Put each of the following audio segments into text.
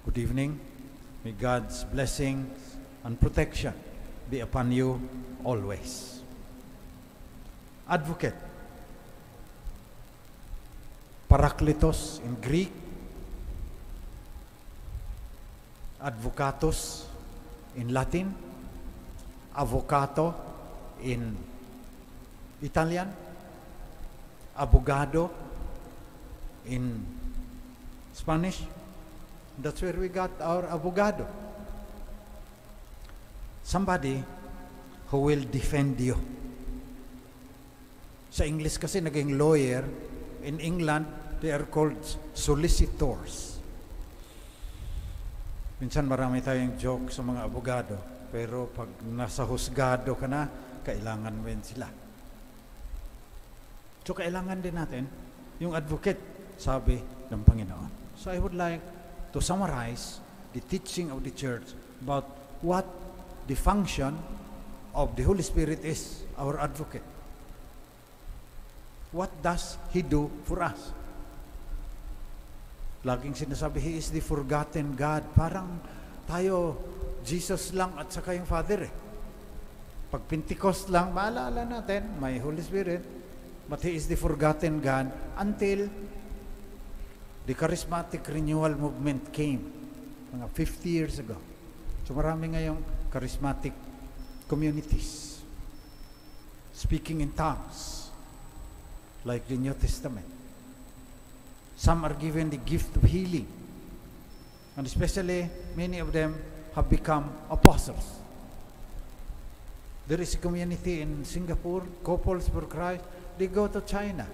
Good evening. May God's blessings and protection be upon you always. Advocate. Parakletos in Greek. Advocatus in Latin. Avvocato in Italian. Abogado in Spanish. That's where we got our abogado. Somebody who will defend you. Sa English kasi naging lawyer. In England, they are called solicitors. Minsan marami tayong joke sa mga abogado. Pero pag nasa husgado ka na, kailangan mo yun sila. So kailangan din natin yung advocate, sabi ng Panginoon. So I would like to summarize the teaching of the church about what the function of the Holy Spirit is, our advocate. What does He do for us? Laging sinasabi, He is the forgotten God. Parang tayo, Jesus lang at saka yung Father eh. Pag Pentecost lang, maalala natin, may Holy Spirit, but He is the forgotten God until the charismatic renewal movement came mga 50 years ago. So marami ngayong charismatic communities speaking in tongues like the New Testament. Some are given the gift of healing, and especially many of them have become apostles. There is a community in Singapore, Couples for Christ. They go to China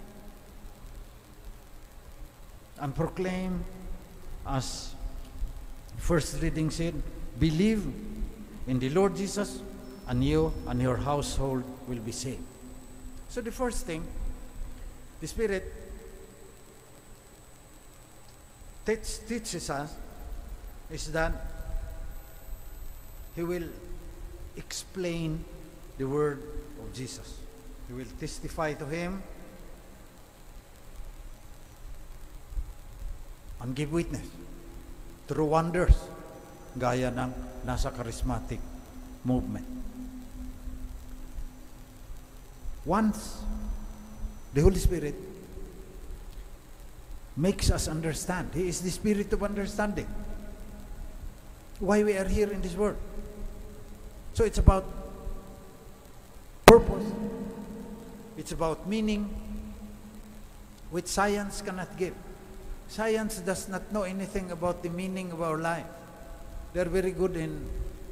and proclaim, as first reading said, believe in the Lord Jesus, and you and your household will be saved. So the first thing, the Spirit teaches us is that He will explain the word of Jesus. He will testify to Him and give witness through wonders gaya ng nasa charismatic movement. Once the Holy Spirit makes us understand, He is the Spirit of understanding, why we are here in this world. So it's about purpose, it's about meaning, which science cannot give. Science does not know anything about the meaning of our life. They're very good in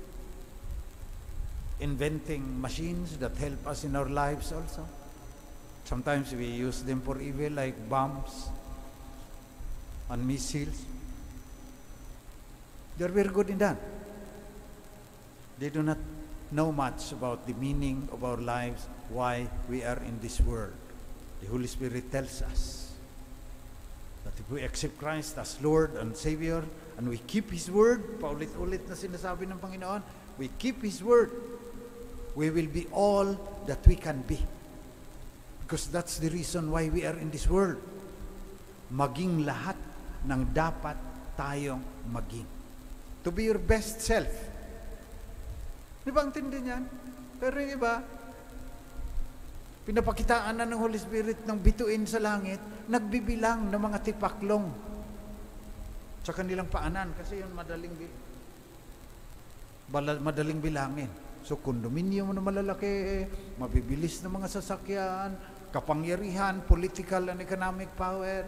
inventing machines that help us in our lives also. Sometimes we use them for evil, like bombs and missiles. They're very good in that. They do not know much about the meaning of our lives, why we are in this world. The Holy Spirit tells us that if we accept Christ as Lord and Savior, and we keep His Word, paulit-ulit na sinasabi ng Panginoon, we keep His Word, we will be all that we can be. Because that's the reason why we are in this world. Maging lahat ng dapat tayong maging. To be your best self. Di ba ang tindi niyan? Pero yung iba, pinapakitaan na ng Holy Spirit ng bituin sa langit, nagbibilang ng mga tipaklong sa kanilang paanan kasi yun madaling bilangin. So condominium na malalaki, mabibilis na mga sasakyan, kapangyarihan, political and economic power.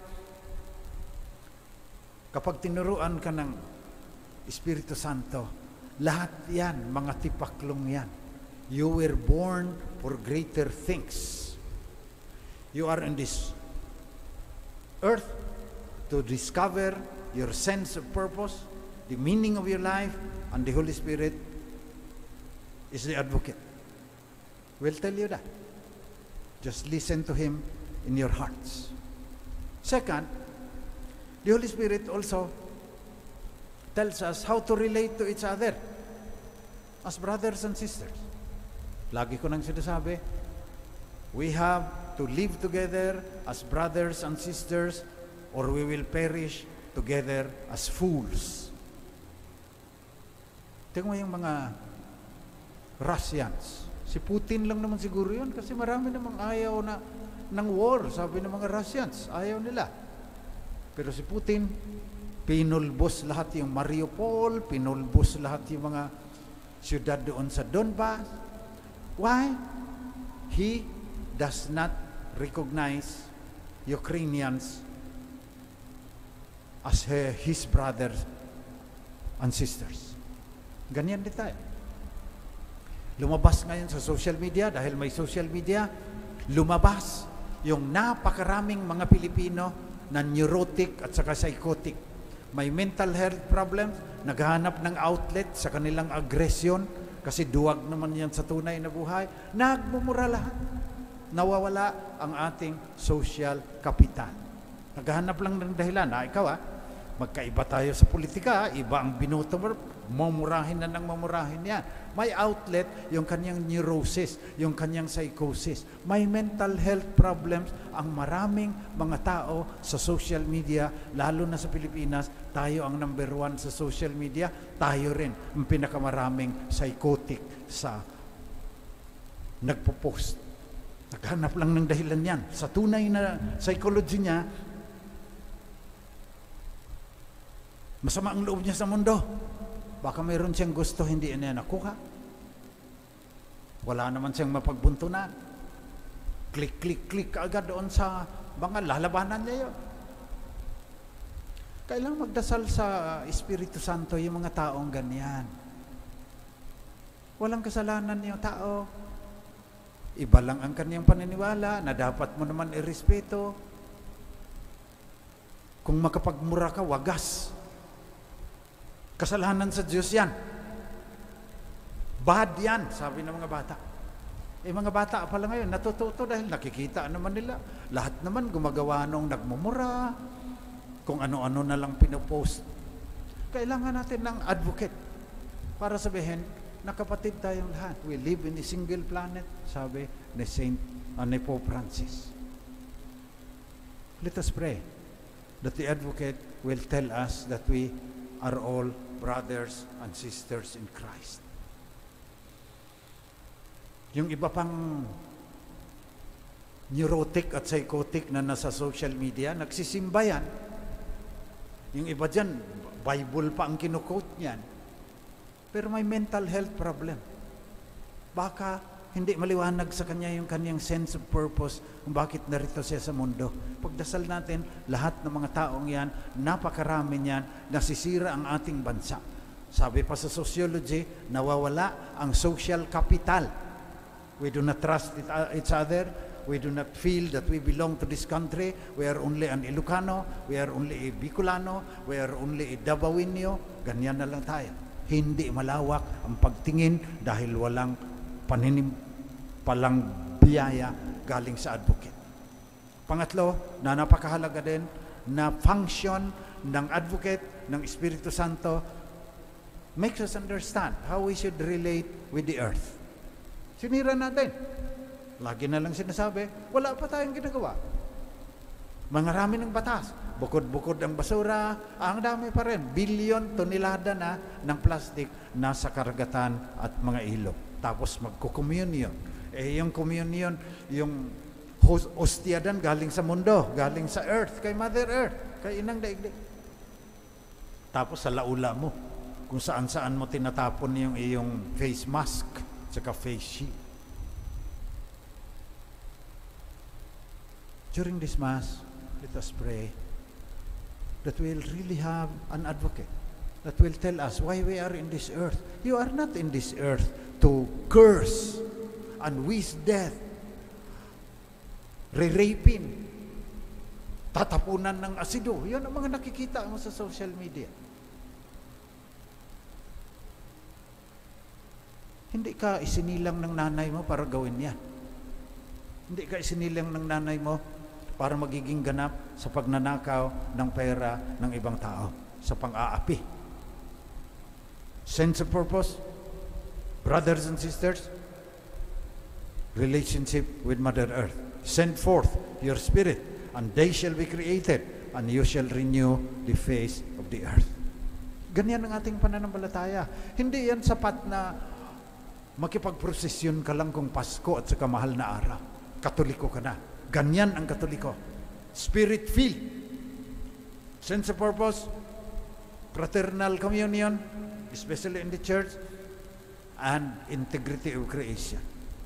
Kapag tinuruan ka ng Espiritu Santo, lahat yan, mga tipaklong yan. You were born for greater things. You are in this earth to discover your sense of purpose, the meaning of your life, and the Holy Spirit is the advocate. We'll tell you that. Just listen to Him in your hearts. Second, the Holy Spirit also tells us how to relate to each other as brothers and sisters. Lagi ko nang sinasabi, we have to live together as brothers and sisters or we will perish together as fools. Tingnan mo yung mga Russians. Si Putin lang naman siguro yun kasi marami namang ayaw ng war, sabi ng mga Russians. Ayaw nila. Pero si Putin, pinulbos lahat yung Mariupol, pinulbos lahat yung mga siyudad doon sa Donbas. Why? He does not recognize Ukrainians as his brothers and sisters. Ganyan din tayo. Lumabas ngayon sa social media, dahil may social media, lumabas yung napakaraming mga Pilipino na neurotic at saka psychotic. May mental health problems, naghahanap ng outlet sa kanilang aggression, kasi duwag naman yan sa tunay na buhay. Nagmumura lahat. Nawawala ang ating social capital. Naghahanap lang ng dahilan. Ikaw magkaiba tayo sa politika, iba ang binoto mo, mamurahin na ng mamurahin yan. May outlet yung kanyang neurosis, yung kanyang psychosis. May mental health problems ang maraming mga tao sa social media, lalo na sa Pilipinas. Tayo ang number 1 sa social media, tayo rin ang pinakamaraming psychotic sa nagpo-post. Naghanap lang ng dahilan yan. Sa tunay na psychology niya, masama ang loob niya sa mundo. Baka mayroon siyang gusto, hindi niya nakuha. Wala naman siyang mapagbuntunan. Click agad doon sa mga lalabanan niya yun. Kailangan magdasal sa Espiritu Santo yung mga taong ganyan. Walang kasalanan yung tao. Iba lang ang kanyang paniniwala na dapat mo naman irespeto. Kung makapagmura ka, wagas. Kasalanan sa Diyos yan. Bad yan, sabi ng mga bata. Mga bata pala ngayon, natututo dahil nakikita naman nila. Lahat naman gumagawa nung nagmumura, kung ano-ano na lang pinopost. Kailangan natin ng advocate para sabihin na kapatid tayong lahat. We live in a single planet, sabi ni Pope Francis. Let us pray that the advocate will tell us that we are all brothers and sisters in Christ. Yung iba pang neurotic at psychotic na nasa social media, nagsisimba yan. Yung iba dyan, Bible pa ang kinukote niyan. Pero may mental health problem. Baka hindi maliwanag sa kanya yung kanyang sense of purpose kung bakit narito siya sa mundo. Pagdasal natin, lahat ng mga taong yan, napakarami niyan, nasisira ang ating bansa. Sabi pa sa sociology, nawawala ang social capital. We do not trust each other. We do not feel that we belong to this country. We are only an Ilocano. We are only a Bicolano. We are only a Davao-inyo. Ganyan na lang tayo. Hindi malawak ang pagtingin dahil walang palang biyaya galing sa advocate. Pangatlo, na napakahalaga din na function ng advocate, ng Espiritu Santo, makes us understand how we should relate with the earth. Sinira natin. Lagi na lang sinasabi, wala pa tayong ginagawa. Mangarami ng batas. Bukod-bukod ang basura, ang dami pa rin. Bilyon tonelada na ng plastic nasa karagatan at mga ilog. Tapos magko-communion. Yung communion, yung hostyadan galing sa mundo, galing sa earth, kay Mother Earth, kay Inang Daigdig. Tapos sa laula mo, kung saan-saan mo tinatapon yung iyong face mask, tsaka face shield. During this Mass, let us pray that we'll really have an advocate that will tell us why we are in this earth. You are not in this earth to curse and wish death, re-raping, tatapunan ng asido. Yan ang mga nakikita mo sa social media. Hindi ka isinilang ng nanay mo para gawin yan. Hindi ka isinilang ng nanay mo para magiging ganap sa pagnanakaw ng pera ng ibang tao, sa pang-aapi. Sense of purpose, brothers and sisters, relationship with Mother Earth. Send forth your spirit, and they shall be created. and you shall renew the face of the earth. Ganyan ang ating pananampalataya. Hindi yan sapat na makipagprosesyon ka lang kung Pasko at saka mahal na araw. Katoliko ka na. Ganyan ang Katoliko. Spirit-filled. Sense of purpose, fraternal communion, especially in the church, and integrity of creation.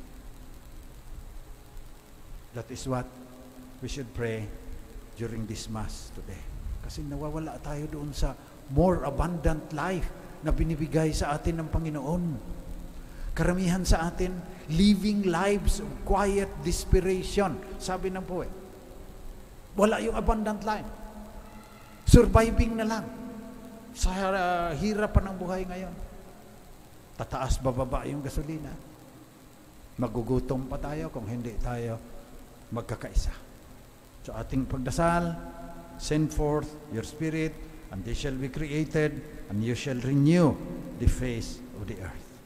That is what we should pray during this Mass today. Kasi nawawala tayo doon sa more abundant life na binibigay sa atin ng Panginoon. Karamihan sa atin, living lives of quiet desperation. Sabi ng poet, wala yung abundant life. Surviving na lang sa hirap pa ng buhay ngayon. Tataas bababa yung gasolina. Magugutom pa tayo kung hindi tayo magkakaisa. So ating pagdasal, send forth your spirit, and they shall be created, and you shall renew the face of the earth.